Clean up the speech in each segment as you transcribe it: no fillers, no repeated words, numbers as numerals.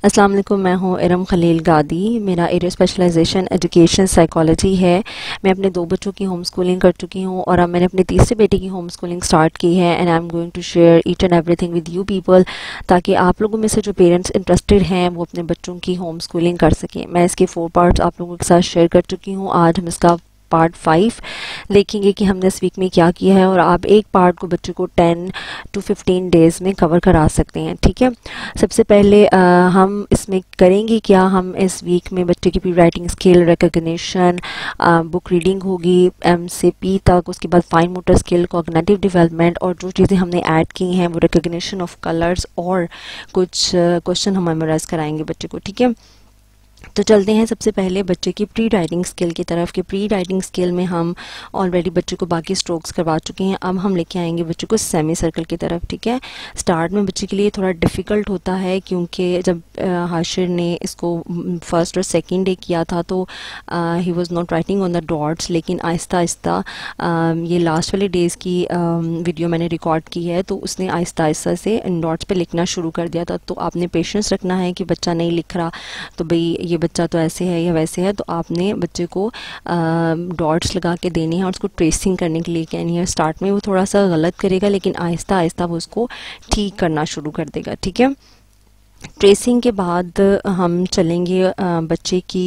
अस्सलाम वालेकुम, मैं हूँ इरम खलील गादी। मेरा एरिया स्पेशलाइजेशन एजुकेशन साइकोलॉजी है। मैं अपने 2 बच्चों की होम स्कूलिंग कर चुकी हूँ और अब मैंने अपने तीसरे बेटे की होम स्कूलिंग स्टार्ट की है and I am going to share each and everything with you people, ताकि आप लोगों में से जो पेरेंट्स इंटरेस्टेड हैं वो अपने बच्चों की होम स्कूलिंग कर सकें। मैं इसके 4 पार्ट्स आप लोगों के साथ शेयर कर चुकी हूँ। आज हम इसका पार्ट 5 देखेंगे कि हमने इस वीक में क्या किया है और आप एक पार्ट को बच्चों को 10 to 15 डेज़ में कवर करा सकते हैं। ठीक है, सबसे पहले हम इसमें करेंगे क्या, हम इस वीक में बच्चे की pre writing skill, recognition, book reading होगी एम से पी तक, उसके बाद fine motor skill, cognitive development और जो चीज़ें हमने ऐड की हैं वो रिकग्निशन ऑफ कलर्स और कुछ क्वेश्चन हम मेमोराइज कराएंगे बच्चे को। ठीक है, तो चलते हैं सबसे पहले बच्चे की प्री राइटिंग स्किल की तरफ। कि प्री राइटिंग स्किल में हम ऑलरेडी बच्चे को बाकी स्ट्रोक्स करवा चुके हैं, अब हम लेके आएंगे बच्चे को सेमी सर्कल की तरफ। ठीक है, स्टार्ट में बच्चे के लिए थोड़ा डिफ़िकल्ट होता है क्योंकि जब हाशिर ने इसको फर्स्ट और सेकंड डे किया था तो ही was not writing on the dots, लेकिन आहिस्ता आहिस्ता ये लास्ट वाले डेज़ की वीडियो मैंने रिकॉर्ड की है तो उसने आहिस्ता आहिस्ता से इन डॉट्स पे लिखना शुरू कर दिया था। तो आपने पेशेंस रखना है कि बच्चा नहीं लिख रहा तो भाई ये बच्चा तो ऐसे है या वैसे है, तो आपने बच्चे को डॉट्स लगा के देने हैं और उसको ट्रेसिंग करने के लिए कहनी है। स्टार्ट में वो थोड़ा सा गलत करेगा लेकिन आहिस्ता आहिस्ता वो उसको ठीक करना शुरू कर देगा। ठीक है, ट्रेसिंग के बाद हम चलेंगे बच्चे की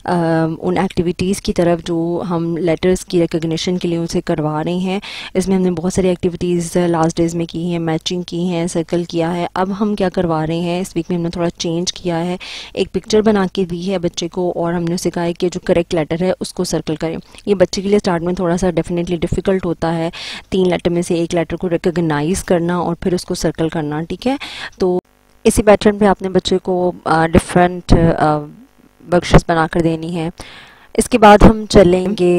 उन एक्टिविटीज़ की तरफ जो हम लेटर्स की रिकग्निशन के लिए उनसे करवा रहे हैं। इसमें हमने बहुत सारी एक्टिविटीज़ लास्ट डेज़ में की हैं, मैचिंग की हैं, सर्कल किया है। अब हम क्या करवा रहे हैं, इस वीक में हमने थोड़ा चेंज किया है, एक पिक्चर बना के दी है बच्चे को और हमने उसे कहा है कि जो करेक्ट लेटर है उसको सर्कल करें। ये बच्चे के लिए स्टार्ट में थोड़ा सा डेफिनेटली डिफ़िकल्ट होता है, 3 लेटर में से एक लेटर को रिकग्नाइज़ करना और फिर उसको सर्कल करना। ठीक है, तो इसी पैटर्न पे आपने बच्चे को डिफरेंट बख्शिश बनाकर देनी है। इसके बाद हम चलेंगे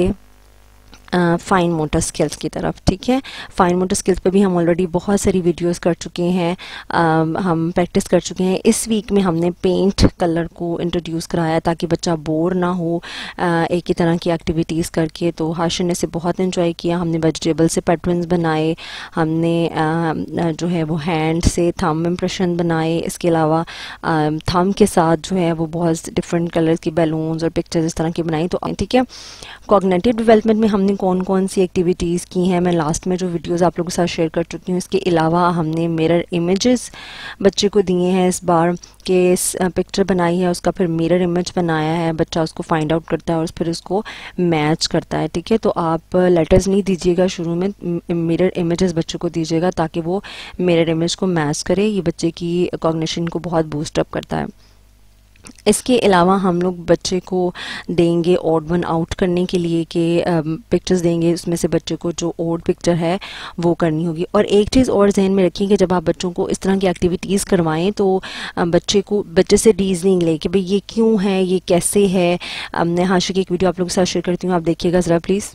फाइन मोटर स्किल्स की तरफ। ठीक है, फाइन मोटर स्किल्स पे भी हम ऑलरेडी बहुत सारी वीडियोस कर चुके हैं, हम प्रैक्टिस कर चुके हैं। इस वीक में हमने पेंट कलर को इंट्रोड्यूस कराया ताकि बच्चा बोर ना हो एक ही तरह की एक्टिविटीज़ करके। तो हाशिर ने इसे बहुत इन्जॉय किया। हमने वेजिटेबल से पैटर्न्स बनाए, हमने जो है वो हैंड से थंब इम्प्रेशन बनाए, इसके अलावा थंब के साथ जो है वो बहुत डिफरेंट कलर्स की बैलून्स और पिक्चर्स इस तरह की बनाई। तो ठीक है, कॉग्निटिव डेवलपमेंट में हमने कौन कौन सी एक्टिविटीज़ की हैं मैं लास्ट में जो वीडियोस आप लोगों के साथ शेयर कर चुकी हूँ। इसके अलावा हमने मिरर इमेजेस बच्चे को दिए हैं इस बार के पिक्चर बनाई है, उसका फिर मिरर इमेज बनाया है, बच्चा उसको फाइंड आउट करता है और फिर उसको मैच करता है। ठीक है, तो आप लेटर्स नहीं दीजिएगा शुरू में, मिरर इमेजेस बच्चे को दीजिएगा ताकि वो मिरर इमेज को मैच करे। ये बच्चे की कॉग्निशन को बहुत बूस्ट अप करता है। इसके अलावा हम लोग बच्चे को देंगे ऑड वन आउट करने के लिए कि पिक्चर्स देंगे, उसमें से बच्चे को जो ऑड पिक्चर है वो करनी होगी। और एक चीज़ और जहन में रखिए कि जब आप बच्चों को इस तरह की एक्टिविटीज़ करवाएं तो बच्चे से रीजनिंग ले कि भाई ये क्यों है, ये कैसे है। मैं हाशिर की एक वीडियो आप लोगों के साथ शेयर करती हूँ, आप देखिएगा ज़रा प्लीज़।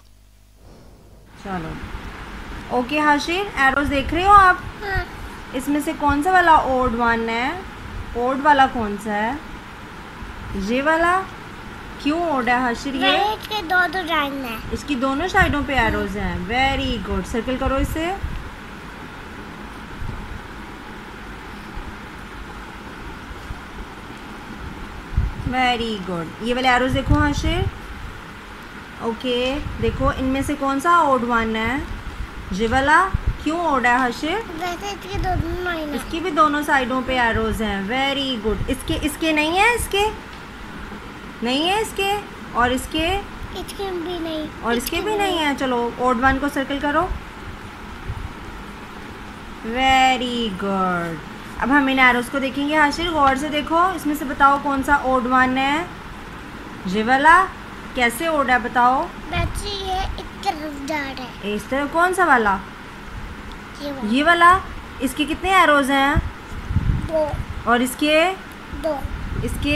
चलो ओके हाशिर, एरोज देख रहे हो आप? हाँ। इसमें से कौन सा वाला ऑड वन है? ऑड वाला कौन सा है? ये वाला। क्यों ओड है हाशिर? ये इसके दो लाइन है, इसकी दोनों साइडों पे एरोज हैं। वेरी गुड, सर्कल करो इसे। वेरी गुड, ये वाले एरोज देखो हाशिर। ओके देखो, इनमें से कौन सा ओड वन है? ये वाला। क्यों ओड है हाशिर? वैसे इसके दोनों लाइन है, इसकी भी दोनों साइडों पे एरोज हैं। Very good. इसके नहीं है, इसके नहीं है, इसके और इसके भी नहीं, और इसके भी नहीं है। चलो ओड वन को सर्कल करो। Very good. अब हम इन एरोज को देखेंगे हाशिर, गौर से देखो। इसमें से बताओ कौन सा ओड वन है? ये वाला। कैसे ओड है बताओ? वैसे ये इस तरफ जा रहा है। इस तरफ कौन सा वाला? ये वाला। इसके कितने एरोज हैं? 2। और इसके? 2। इसके?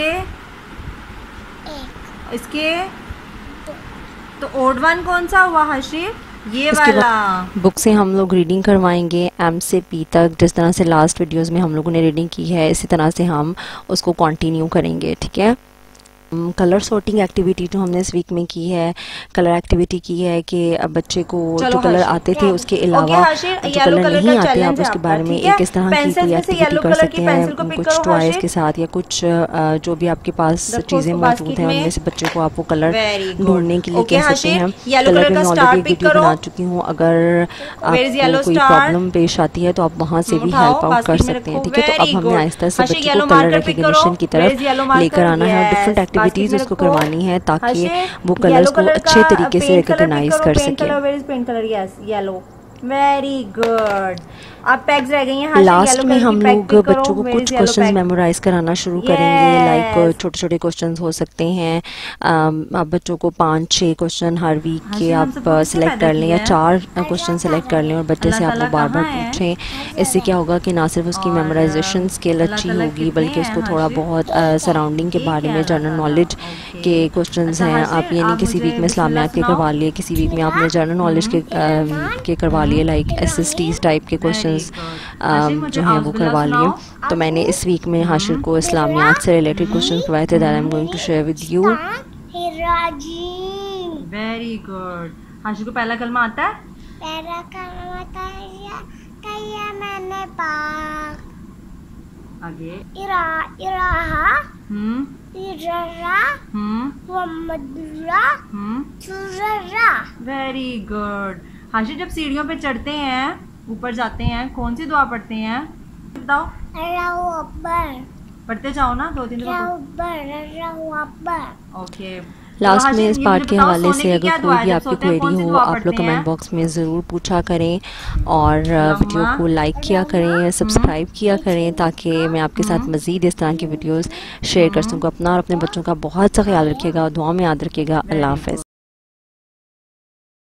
1। इसके? 2। तो ओड वन कौन सा हुआ हाशिर? ये वाला। बुक से हम लोग रीडिंग करवाएंगे एम से पी तक, जिस तरह से लास्ट वीडियोस में हम लोगों ने रीडिंग की है इसी तरह से हम उसको कंटिन्यू करेंगे। ठीक है, कलर सॉर्टिंग एक्टिविटी जो हमने इस वीक में की है, कलर एक्टिविटी की है कि बच्चे को जो कलर आते थे उसके अलावा जो कलर नहीं आते आप उसके बारे में एक इस तरह की कोई एक्टिविटी कर सकते हैं, कुछ टॉयज के साथ या कुछ जो भी आपके पास चीज़ें मौजूद हैं उनमें से बच्चे को आप वो कलर ढूंढने के लिए कह सकते हैं। कलर में ऑलरेडी एक वीडियो बना चुकी हूँ, अगर आपको कोई प्रॉब्लम पेश आती है तो आप वहाँ से भी हेल्प आउट कर सकते हैं। ठीक है, तो अब हमने आहिस्ता से बच्चे को कलर रिकग्निशन की तरफ लेकर आना है, डिफरेंट एक्टिविटीज उसको करवानी है ताकि वो कलर्स को अच्छे तरीके से रिकॉग्नाइज कर सके। Very good. अब पैक्स रह गई हैं। लास्ट में हम लोग बच्चों को कुछ क्वेश्चंस मेमोराइज कराना शुरू करेंगे, लाइक छोटे छोटे क्वेश्चंस हो सकते हैं। आप बच्चों को 5-6 क्वेश्चन हर वीक के आप सिलेक्ट कर लें या 4 क्वेश्चन सिलेक्ट कर लें और बच्चे से आप वो बार बार पूछें। इससे क्या होगा कि ना सिर्फ उसकी मेमोराइजेशन स्किल अच्छी होगी बल्कि उसको थोड़ा बहुत सराउंडिंग के बारे में जनरल नॉलेज के क्वेश्चंस हैं। आप ये नहीं किसी वीक में इस्लामियात के करवा लिए, किसी वीक में आपने जनरल नॉलेज के करवा लिए, लाइक SSTs टाइप के क्वेश्चन जो हैं वो करवा लिए। तो मैंने इस वीक में हाशिर को इस्लामियात से रिलेटेड क्वेश्चन करवाए थे, that I am going to share with you. Very good. Hashir को पहला कलमा आता है? पहला कलमा आता है कहिया मैंने पाक। आगे इराहा इरारा मुहम्मदुल्लाह सुररा। Very good. हाशिर जब सीढ़ियों पे चढ़ते हैं, ऊपर जाते हैं, कौन सी दुआ पढ़ते हैं बताओ? अल्लाहू अकबर। पढ़ते जाओ ना 2-3 दफा। अल्लाहू अकबर। ओके। लास्ट में इस पार्ट के हवाले से अगर कोई भी आपकी क्वेरी हो आप लोग कमेंट बॉक्स में ज़रूर पूछा करें और वीडियो को लाइक किया करें, सब्सक्राइब किया करें ताकि मैं आपके साथ मज़ीद इस तरह की वीडियोस शेयर कर सकूँ। अपना और अपने बच्चों का बहुत सा ख्याल रखिएगा, दुआ में याद रखिएगा। अल्लाह हाफ़िज़।